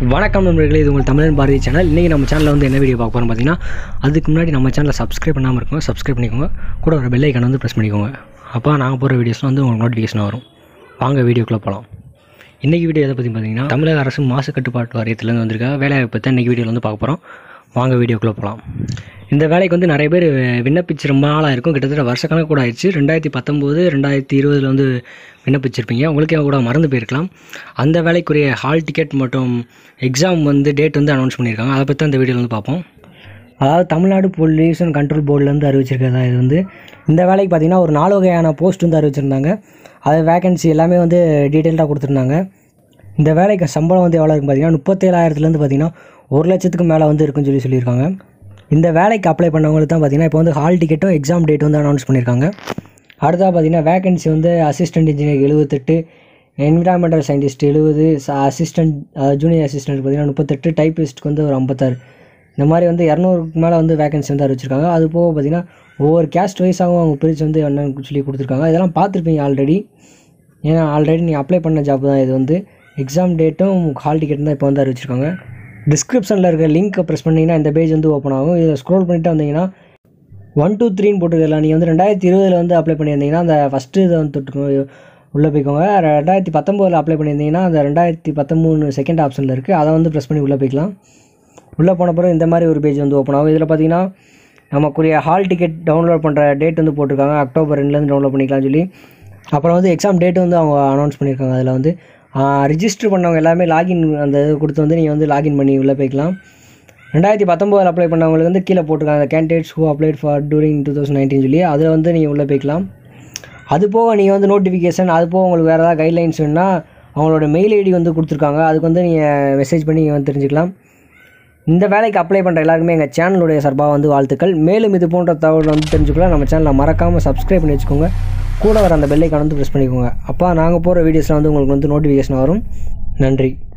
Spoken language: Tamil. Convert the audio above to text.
வணக்கம் நண்பர்களே, இது உங்கள் தமிழன் பாரதி சேனல். இன்றைக்கி நம்ம சேனலில் வந்து என்ன வீடியோ பார்க்க போகிறோம் பார்த்தீங்கன்னா, அதுக்கு முன்னாடி நம்ம சேனலை சப்ஸ்கிரைப் பண்ணாமல் இருக்கோங்க, சப்ஸ்கிரைப் பண்ணிக்கோங்க. கூட ஒரு பெல் ஐக்கான் வந்து ப்ரெஸ் பண்ணிக்கோங்க. அப்போ நாங்கள் போகிற வீடியோஸ்லாம் வந்து உங்களுக்கு நோட்டிஃபிகேஷன் வரும். வாங்க வீடியோக்குள்ளே போகலாம். இன்றைக்கி வீடியோ எதை பற்றி பார்த்தீங்கன்னா, தமிழக அரசு மாசு கட்டுப்பாட்டு வாரியத்துலேருந்து வந்திருக்க வேலைவாய்ப்பு தான் இன்றைக்கி வீடியோவில் வந்து பார்க்க போகிறோம். வாங்க வீடியோக்குள்ளே போகலாம். இந்த வேலைக்கு வந்து நிறைய பேர் விண்ணப்பிச்சு ரொம்ப நாளாக இருக்கும், கிட்டத்தட்ட வருஷக்கணக்கு கூட ஆயிடுச்சு. 2019 2020 வந்து விண்ணப்பிச்சிருப்பீங்க. உங்களுக்கே கூட மறந்து போயிருக்கலாம். அந்த வேலைக்குரிய ஹால் டிக்கெட் மற்றும் எக்ஸாம் வந்து டேட் வந்து அனௌன்ஸ் பண்ணியிருக்காங்க. அதை பற்றி அந்த வீடியோவில் வந்து பார்ப்போம். அதாவது தமிழ்நாடு பொல்யூஷன் கண்ட்ரோல் போர்டிலேருந்து அறிவிச்சிருக்கிறதா. இது வந்து இந்த வேலைக்கு பார்த்திங்கன்னா ஒரு 4 வகையான போஸ்ட் வந்து அறிவிச்சிருந்தாங்க. அது வேகன்சி எல்லாமே வந்து டீட்டெயில்டாக கொடுத்துருந்தாங்க. இந்த வேலைக்கு சம்பளம் வந்து எவ்வளோ இருக்குன்னு பார்த்தீங்கன்னா 37,000லேருந்து பார்த்திங்கன்னா 1,00,000க்கு மேலே வந்து இருக்குன்னு சொல்லியிருக்காங்க. இந்த வேலைக்கு அப்ளை பண்ணவங்களுக்கு தான் பார்த்திங்கன்னா இப்போ வந்து ஹால் டிக்கெட்டும் எக்ஸாம் டேட் வந்து அனௌன்ஸ் பண்ணியிருக்காங்க. அடுத்ததாக பார்த்திங்கன்னா வேகன்சி வந்து assistant engineer 78, environmental scientist 70, assistant junior assistant பார்த்திங்கன்னா 38, டைப்பிஸ்ட்டுக்கு வந்து ஒரு 56. இந்த மாதிரி வந்து 200க்கு மேலே வந்து வேகன்சி வந்து அறிவிச்சிருக்காங்க. அது போக பார்த்திங்கன்னா ஒவ்வொரு கேஸ்ட் வைஸாகவும் அவங்க பிரித்து வந்து என்னன்னு சொல்லி கொடுத்துருக்காங்க. இதெல்லாம் பார்த்துருப்பீங்க ஆல்ரெடி. ஏன்னா ஆல்ரெடி நீங்கள் அப்ளை பண்ண ஜாப் தான் இது. வந்து எக்ஸாம் டேட்டும் ஹால் டிக்கெட்டும் தான் இப்போ வந்து அறிவிச்சிருக்காங்க. டிஸ்கிரிப்ஷனில் இருக்க லிங்க்கை ப்ரெஸ் பண்ணிங்கன்னா இந்த பேஜ் வந்து ஓப்பன் ஆகும். இதை ஸ்க்ரோல் பண்ணிட்டு வந்தீங்கன்னா 1 2 3ன்னு போட்டுக்கலாம். நீங்கள் வந்து 2020 வந்து அப்ளை பண்ணியிருந்தீங்கன்னா அந்த ஃபஸ்ட்டு இதை வந்து தொட்டுக்கோங்க, உள்ளே போய்க்கோங்க. 2019 அப்ளை பண்ணியிருந்தீங்கன்னா அந்த 2013 செகண்ட் ஆப்ஷனில் இருக்குது, அதை வந்து ப்ரெஸ் பண்ணி உள்ளே போய்க்கலாம். உள்ளே போன பிறகு இந்த மாதிரி ஒரு பேஜ் வந்து ஓப்பன் ஆகும். இதில் பார்த்தீங்கன்னா நமக்குரிய ஹால் டிக்கெட் டவுன்லோட் பண்ணுற டேட் வந்து போட்டிருக்காங்க. அக்டோபர் 2லேருந்து டவுன்லோட் பண்ணிக்கலாம்னு சொல்லி. அப்புறம் வந்து எக்ஸாம் டேட்டு வந்து அவங்க அனௌன்ஸ் பண்ணியிருக்காங்க. அதில் வந்து ரிஜிஸ்டர் பண்ணவங்க எல்லாமே லாகின் அந்த இது கொடுத்து வந்து நீங்கள் வந்து லாகின் பண்ணி உள்ளே போய்க்கலாம். 2019 அப்ளை பண்ணவங்களுக்கு வந்து கீழே போட்டிருக்காங்க candidates who applied for during 2019 சொல்லி. அதில் வந்து நீங்கள் உள்ளே போய்க்கலாம். அது போக நீங்கள் வந்து நோட்டிஃபிகேஷன், அது போக உங்களுக்கு வேறு ஏதாவது கைட்லைன்ஸ் வேணுன்னா அவங்களோட மெயில் ஐடி வந்து கொடுத்துருக்காங்க. அதுக்கு வந்து நீங்கள் மெசேஜ் பண்ணி நீங்கள் வந்து தெரிஞ்சுக்கலாம். இந்த வேலைக்கு அப்ளை பண்ணுற எல்லாருக்குமே எங்கள் சேனலுடைய சார்பாக வந்து வாழ்த்துக்கள். மேலும் இது போன்ற தகவல் வந்து தெரிஞ்சுக்கலாம். நம்ம சேனலை மறக்காமல் சப்ஸ்கிரைப் பண்ணி வச்சுக்கோங்க. கூட வர அந்த பெல் ஐக்கான் வந்து ப்ரெஸ் பண்ணிக்கோங்க. அப்போ நாங்கள் போகிற வீடியோஸில் வந்து உங்களுக்கு வந்து நோட்டிஃபிகேஷன் வரும். நன்றி.